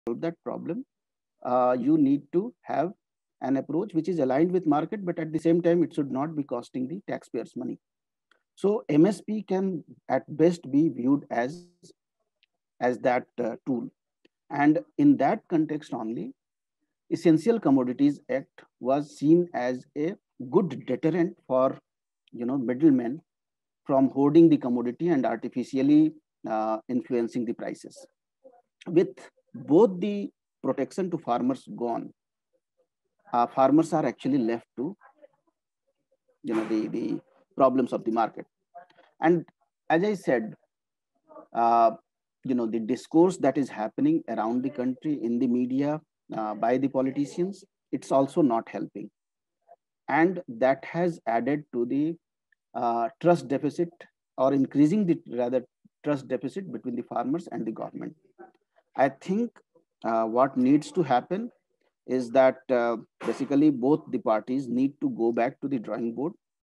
solve that problem, you need to have an approach which is aligned with market, but at the same time, it should not be costing the taxpayers money. So MSP can at best be viewed as that tool. And in that context only, Essential Commodities Act was seen as a good deterrent for middlemen from hoarding the commodity and artificially influencing the prices. With both the protection to farmers gone, farmers are actually left to the problems of the market. And as I said, uh, the discourse that is happening around the country in the media by the politicians, it's also not helping, and that has added to the trust deficit, or increasing the rather trust deficit between the farmers and the government. I think what needs to happen is that basically both the parties need to go back to the drawing board